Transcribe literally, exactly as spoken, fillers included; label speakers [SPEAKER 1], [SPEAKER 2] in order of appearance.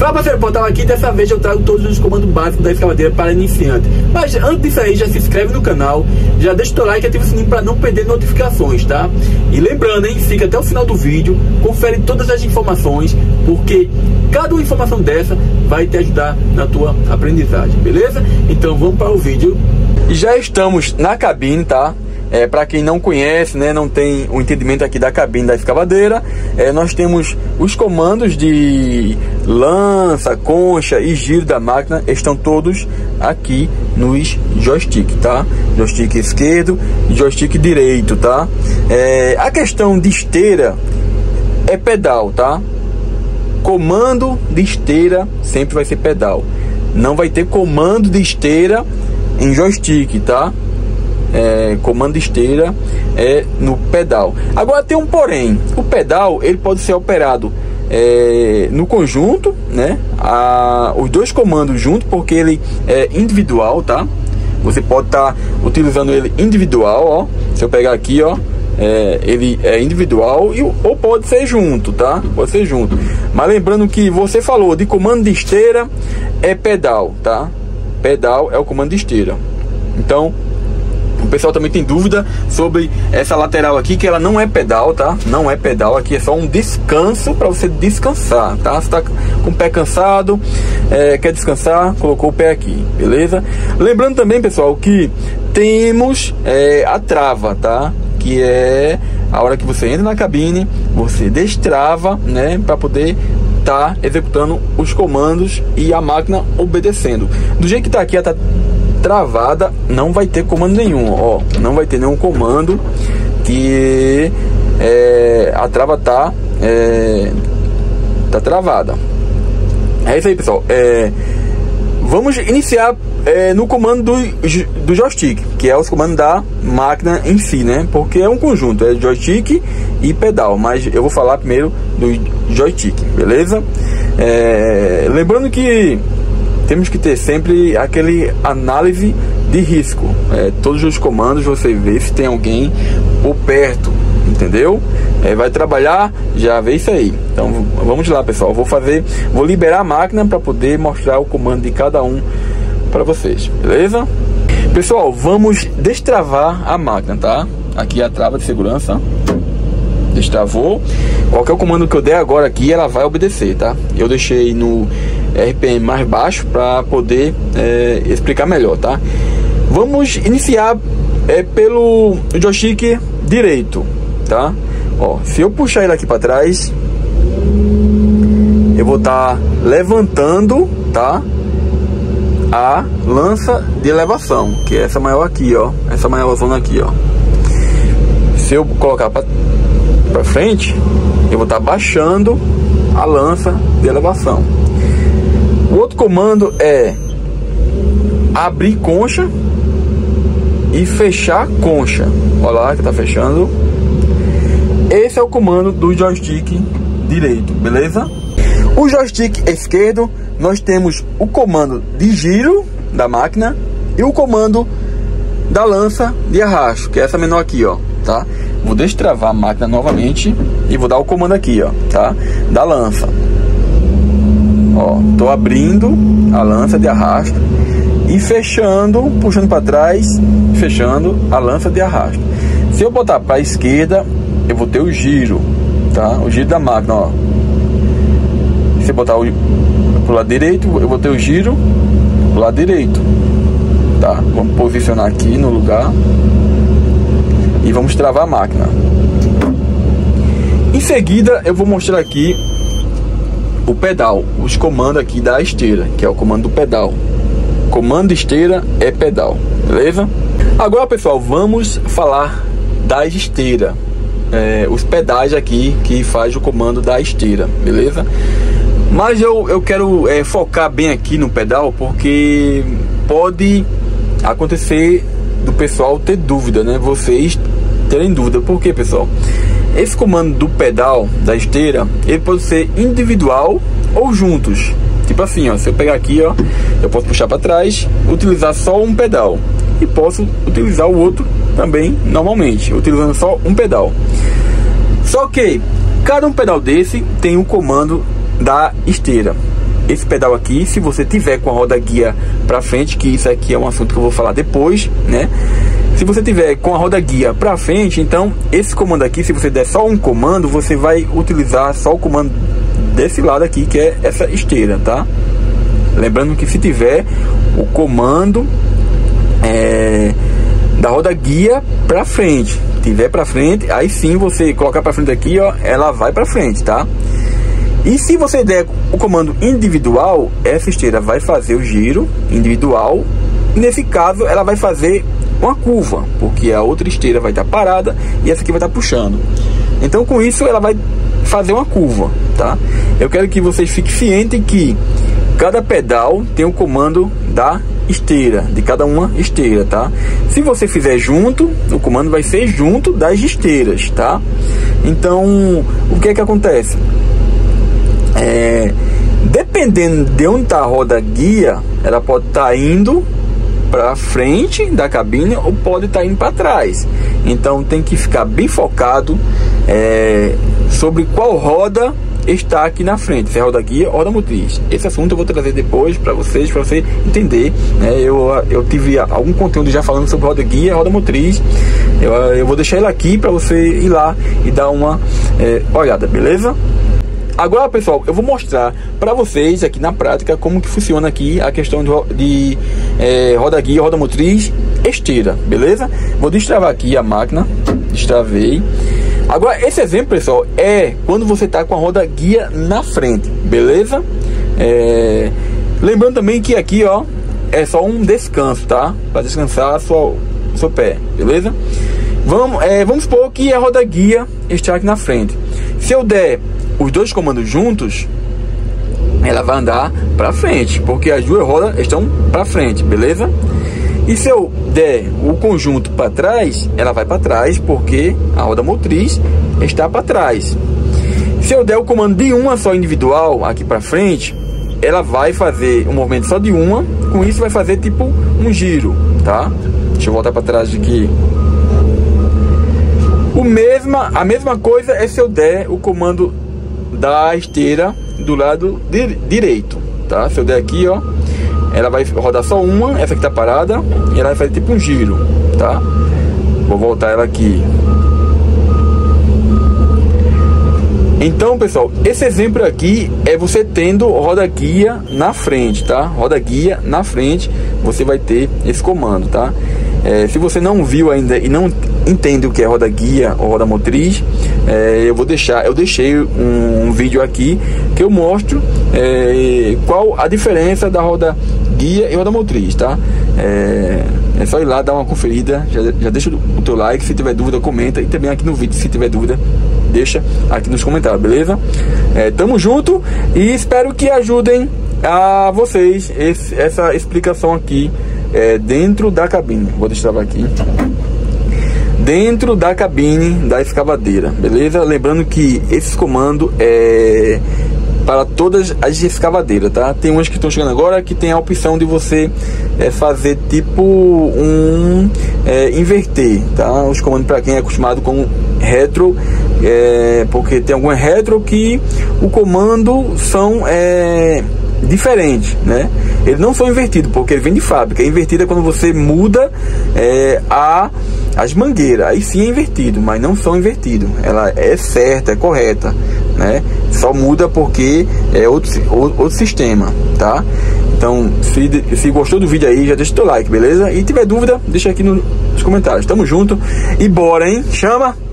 [SPEAKER 1] Fala, parceiro, pô, tava aqui, dessa vez eu trago todos os comandos básicos da escavadeira para iniciante. Mas antes disso aí, já se inscreve no canal, já deixa o teu like e ativa o sininho para não perder notificações, tá? E lembrando, hein, fica até o final do vídeo, confere todas as informações, porque cada uma informação dessa vai te ajudar na tua aprendizagem, beleza? Então vamos para o vídeo. Já estamos na cabine, tá? É, para quem não conhece, né, não tem o entendimento aqui da cabine da escavadeira, é, nós temos os comandos de lança, concha e giro da máquina, estão todos aqui nos joystick, tá? Joystick esquerdo e joystick direito, tá? É, a questão de esteira é pedal, tá? Comando de esteira sempre vai ser pedal, não vai ter comando de esteira em joystick, tá? É, comando de esteira é no pedal. Agora tem um porém, o pedal ele pode ser operado é, no conjunto, né? A, os dois comandos juntos, porque ele é individual, tá? Você pode estar tá utilizando ele individual, ó. Se eu pegar aqui, ó, é, ele é individual e, ou pode ser junto, tá? Pode ser junto. Mas lembrando que você falou de comando de esteira é pedal, tá? Pedal é o comando de esteira. Então o pessoal também tem dúvida sobre essa lateral aqui, que ela não é pedal, tá? Não é pedal, aqui é só um descanso para você descansar, tá? Você tá com o pé cansado, é, quer descansar, colocou o pé aqui, beleza? Lembrando também, pessoal, que temos é, a trava, tá? Que é a hora que você entra na cabine, você destrava, né? Para poder tá executando os comandos e a máquina obedecendo. Do jeito que tá aqui, ela tá travada, não vai ter comando nenhum, ó, não vai ter nenhum comando, que é, a trava tá é, tá travada. É isso aí, pessoal. É, vamos iniciar é, no comando do, do joystick, que é os comandos da máquina em si, né? Porque é um conjunto, é joystick e pedal, mas eu vou falar primeiro do joystick, beleza? É, lembrando que temos que ter sempre aquele análise de risco. É, todos os comandos você vê se tem alguém por perto, entendeu? É, vai trabalhar, já vê isso aí. Então vamos lá, pessoal. Vou fazer, vou liberar a máquina para poder mostrar o comando de cada um para vocês, beleza? Pessoal, vamos destravar a máquina, tá? Aqui a trava de segurança. Destravou. Qualquer comando que eu der agora aqui, ela vai obedecer, tá? Eu deixei no R P M mais baixo para poder é, explicar melhor, tá? Vamos iniciar é, pelo joystick direito, tá? Ó, se eu puxar ele aqui para trás, eu vou estar tá levantando, tá? A lança de elevação, que é essa maior aqui, ó. Essa maior zona aqui, ó. Se eu colocar para para frente, eu vou estar tá baixando a lança de elevação. O outro comando é abrir concha e fechar concha. Olha lá que tá fechando. Esse é o comando do joystick direito, beleza? O joystick esquerdo, nós temos o comando de giro da máquina e o comando da lança de arrasto, que é essa menor aqui, ó, tá? Vou destravar a máquina novamente e vou dar o comando aqui, ó, tá? Da lança. Ó, tô abrindo a lança de arrasto e fechando, puxando para trás, fechando a lança de arrasto. Se eu botar para a esquerda, eu vou ter o giro, tá? O giro da máquina, ó. Se eu botar o pro lado direito, eu vou ter o giro pro lado direito, tá? Vamos posicionar aqui no lugar e vamos travar a máquina. Em seguida eu vou mostrar aqui o pedal, os comandos aqui da esteira, que é o comando do pedal. Comando de esteira é pedal, beleza? Agora, pessoal, vamos falar das esteiras, é, os pedais aqui que faz o comando da esteira, beleza? Mas eu, eu quero é, focar bem aqui no pedal, porque pode acontecer do pessoal ter dúvida, né? Vocês terem dúvida. Por quê, pessoal? Esse comando do pedal da esteira, ele pode ser individual ou juntos. Tipo assim, ó, se eu pegar aqui, ó, eu posso puxar para trás, utilizar só um pedal e posso utilizar o outro também normalmente, utilizando só um pedal. Só que cada um pedal desse tem um comando da esteira. esse pedal aqui, se você tiver com a roda guia para frente, que isso aqui é um assunto que eu vou falar depois, né? Se você tiver com a roda guia para frente, então esse comando aqui, se você der só um comando, você vai utilizar só o comando desse lado aqui, que é essa esteira, tá? Lembrando que se tiver o comando é, da roda guia para frente, tiver para frente, aí sim você colocar para frente aqui, ó, ela vai para frente, tá? E se você der o comando individual, essa esteira vai fazer o giro individual, e nesse caso ela vai fazer uma curva, porque a outra esteira vai estar parada e essa aqui vai estar puxando. Então com isso ela vai fazer uma curva, tá? Eu quero que vocês fiquem cientes que cada pedal tem o comando da esteira, de cada uma esteira, tá? Se você fizer junto, o comando vai ser junto das esteiras, tá? Então o que é que acontece? É, dependendo de onde está a roda guia, ela pode estar tá indo para frente da cabine ou pode estar tá indo para trás. Então tem que ficar bem focado é, sobre qual roda está aqui na frente, se é roda guia ou roda motriz. Esse assunto eu vou trazer depois para vocês, para você entender, né? eu, eu tive algum conteúdo já falando sobre roda guia e roda motriz. Eu, eu vou deixar ele aqui para você ir lá e dar uma é, olhada, beleza? Agora, pessoal, eu vou mostrar para vocês aqui na prática como que funciona aqui a questão de, de é, roda guia, roda motriz, esteira, beleza? Vou destravar aqui a máquina, destravei. Agora, esse exemplo, pessoal, é quando você tá com a roda guia na frente, beleza? É... Lembrando também que aqui, ó, é só um descanso, tá? Para descansar sua, seu pé, beleza? Vamos, é, vamos supor que a roda guia está aqui na frente. Se eu der os dois comandos juntos, ela vai andar para frente, porque as duas rodas estão para frente, beleza? E se eu der o conjunto para trás, ela vai para trás, porque a roda motriz está para trás. Se eu der o comando de uma só individual aqui para frente, ela vai fazer um movimento só de uma, com isso vai fazer tipo um giro, tá? Deixa eu voltar para trás aqui. O mesma, a mesma coisa é se eu der o comando da esteira do lado di direito, tá? Se eu der aqui, ó, ela vai rodar só uma, essa aqui tá parada, e ela vai fazer tipo um giro, tá? Vou voltar ela aqui. Então, pessoal, esse exemplo aqui é você tendo roda guia na frente, tá? Roda guia na frente, você vai ter esse comando, tá? É, se você não viu ainda e não entende o que é roda guia ou roda motriz, é, eu vou deixar, eu deixei um, um vídeo aqui que eu mostro é, qual a diferença da roda guia e roda motriz, tá? É, é só ir lá dar uma conferida, já, já deixa o teu like, se tiver dúvida comenta, e também aqui no vídeo, se tiver dúvida, deixa aqui nos comentários, beleza? É, tamo junto e espero que ajudem a vocês esse, essa explicação aqui é, dentro da cabine. Vou destravar aqui. Dentro da cabine da escavadeira, beleza? Lembrando que esse comando é para todas as escavadeiras, tá? Tem umas que estão chegando agora que tem a opção de você é, fazer tipo um é, inverter, tá? Os comandos para quem é acostumado com retro, é, porque tem algum retro que o comando são é, diferentes, né? Eles não são invertidos porque ele vem de fábrica. Invertido é quando você muda é, a as mangueiras, aí sim é invertido, mas não são invertidos. Ela é certa, é correta, né? Só muda porque é outro, outro sistema, tá? Então, se, se gostou do vídeo aí, já deixa o teu like, beleza? E tiver dúvida, deixa aqui nos comentários. Tamo junto e bora, hein? Chama!